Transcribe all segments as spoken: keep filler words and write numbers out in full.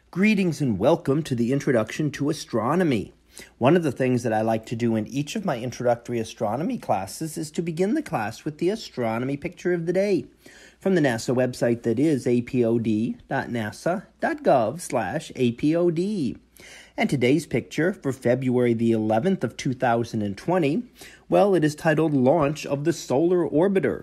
Greetings and welcome to the Introduction to Astronomy. One of the things that I like to do in each of my introductory astronomy classes is to begin the class with the astronomy picture of the day from the NASA website that is a p o d dot nasa dot gov slash A P O D. And today's picture for February the eleventh of two thousand twenty, well, it is titled Launch of the Solar Orbiter.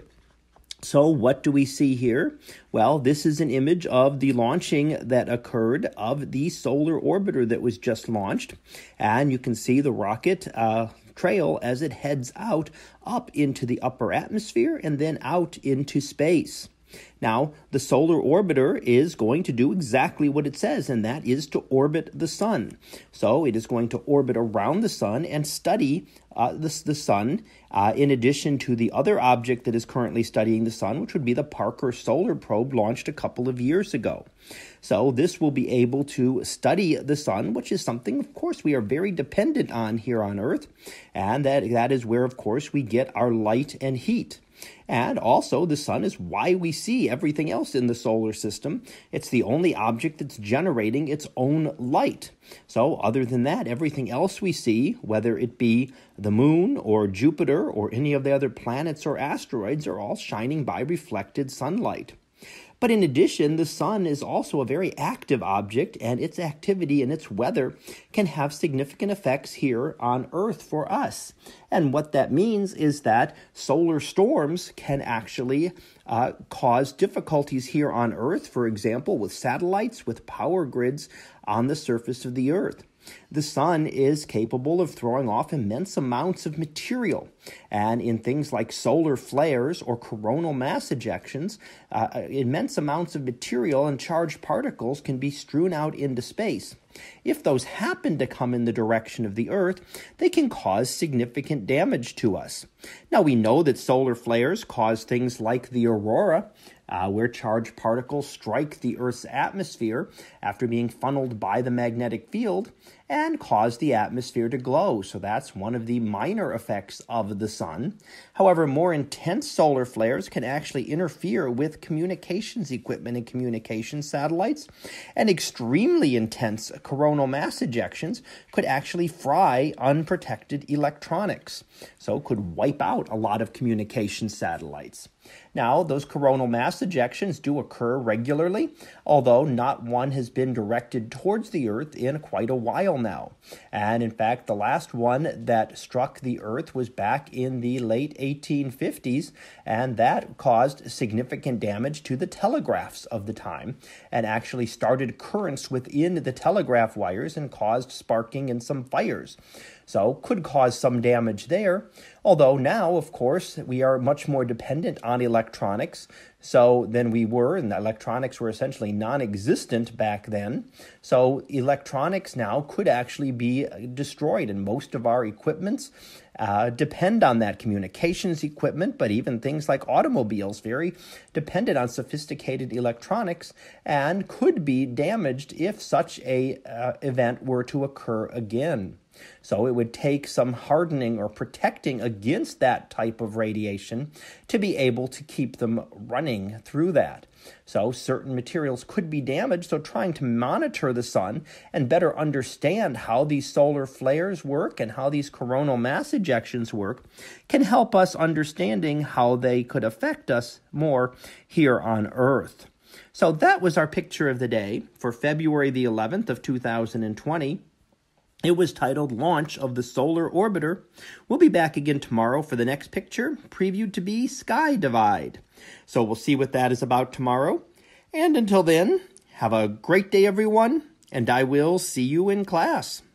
So what do we see here? Well, this is an image of the launching that occurred of the solar orbiter that was just launched. And you can see the rocket uh, trail as it heads out up into the upper atmosphere and then out into space. Now, the solar orbiter is going to do exactly what it says, and that is to orbit the sun. So it is going to orbit around the sun and study uh, the, the sun, uh, in addition to the other object that is currently studying the sun, which would be the Parker Solar Probe launched a couple of years ago. So this will be able to study the sun, which is something, of course, we are very dependent on here on Earth, and that, that is where, of course, we get our light and heat. And also, the sun is why we see everything else in the solar system. It's the only object that's generating its own light. So, other than that, everything else we see, whether it be the moon or Jupiter or any of the other planets or asteroids, are all shining by reflected sunlight. But in addition, the sun is also a very active object, and its activity and its weather can have significant effects here on Earth for us. And what that means is that solar storms can actually uh, cause difficulties here on Earth, for example, with satellites, with power grids on the surface of the Earth. The sun is capable of throwing off immense amounts of material, and in things like solar flares or coronal mass ejections, uh, immense amounts of material and charged particles can be strewn out into space. If those happen to come in the direction of the Earth, they can cause significant damage to us. Now, we know that solar flares cause things like the aurora, Uh, where charged particles strike the Earth's atmosphere after being funneled by the magnetic field and cause the atmosphere to glow. So that's one of the minor effects of the sun. However, more intense solar flares can actually interfere with communications equipment and communication satellites, and extremely intense coronal mass ejections could actually fry unprotected electronics, so could wipe out a lot of communication satellites. Now, those coronal mass ejections do occur regularly, although not one has been directed towards the Earth in quite a while now. And in fact, the last one that struck the Earth was back in the late eighteen fifties, and that caused significant damage to the telegraphs of the time, and actually started currents within the telegraph wires and caused sparking and some fires. So could cause some damage there, although now, of course, we are much more dependent on electronics so than we were, and electronics were essentially non-existent back then. So electronics now could actually be destroyed, and most of our equipments uh, depend on that communications equipment, but even things like automobiles, very dependent on sophisticated electronics, and could be damaged if such a uh, event were to occur again. So it would take some hardening or protecting against that type of radiation to be able to keep them running through that. So certain materials could be damaged, so trying to monitor the sun and better understand how these solar flares work and how these coronal mass ejections work can help us understanding how they could affect us more here on Earth. So that was our picture of the day for February the eleventh of two thousand twenty. It was titled Launch of the Solar Orbiter. We'll be back again tomorrow for the next picture, previewed to be Sky Divide. So we'll see what that is about tomorrow. And until then, have a great day, everyone, and I will see you in class.